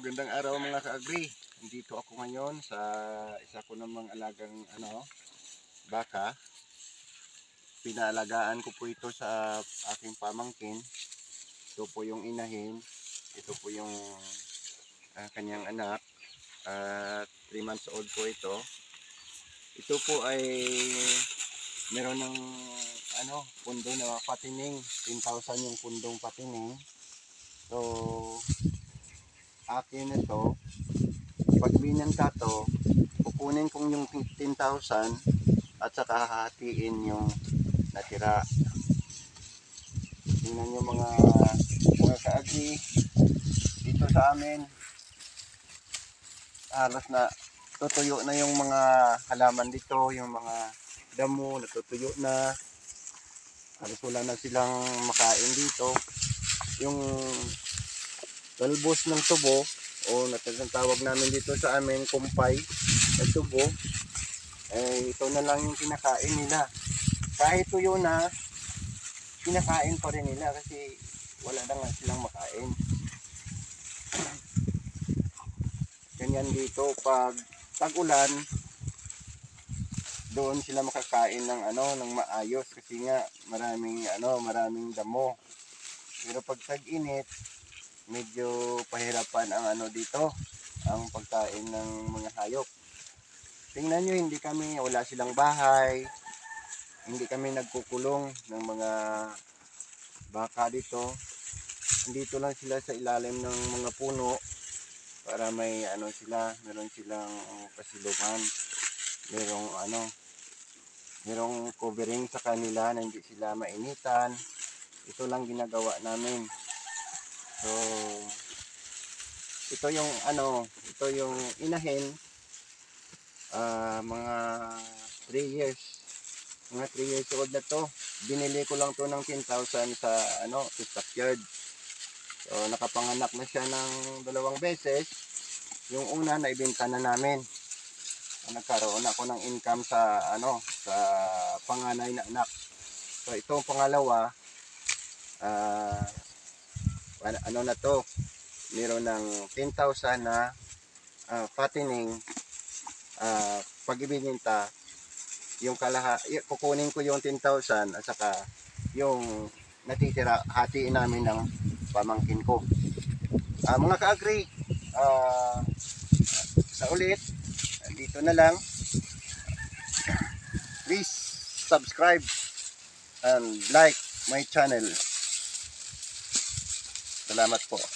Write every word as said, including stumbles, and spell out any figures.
Magandang araw mga ka-agri. Nandito ako ngayon sa isa ko namang alagang ano, baka. Pinaalagaan ko po ito sa aking pamangkin. Ito po yung inahin. Ito po yung uh, kanyang anak. At uh, three months old po ito. Ito po ay meron ng ano, pundo na patining. ten thousand yung pundong patining. So akin ito, pag binenta to, kukunin kong yung fifteen thousand at saka hahatiin yung natira. Tingnan nyo mga mga ka-agri dito sa amin, halos na tutuyo na yung mga halaman dito, yung mga damo natutuyo na, halos wala na silang makain dito. Yung talbos ng tubo o natatawag namin dito sa amin kumpay na tubo, eh ito na lang yung kinakain nila. Kahit tuyo na, kinakain pa rin nila kasi wala na nga silang makain. Ganyan dito pag tag-ulan, doon sila makakain ng ano ng maayos kasi nga maraming ano maraming damo. Pero pag tag-init, medyo pahirapan ang ano dito, ang pagkain ng mga hayop. Tingnan nyo, hindi kami, wala silang bahay, hindi kami nagkukulong ng mga baka dito. Dito lang sila sa ilalim ng mga puno para may ano sila, meron silang kasilungan, merong ano, merong covering sa kanila na hindi sila mainitan. Ito lang ginagawa namin. So, ito yung ano, ito yung inahin, uh, mga three years, mga three years old na to. Binili ko lang to ng ten thousand sa ano, sa stockyard. So, nakapanganak na siya ng dalawang beses. Yung una, naibenta na namin. So, nagkaroon ako ng income sa ano, sa panganay na anak. So, itong pangalawa, ah, uh, ano na to, meron ng ten thousand na uh, fattening. Uh, pag ibininta yung kalaha, kukunin ko yung ten thousand at saka yung natitira hatiin namin ng pamangkin ko. Uh, mga ka-agri, uh, sa ulit dito na lang, please subscribe and like my channel. Salamat po.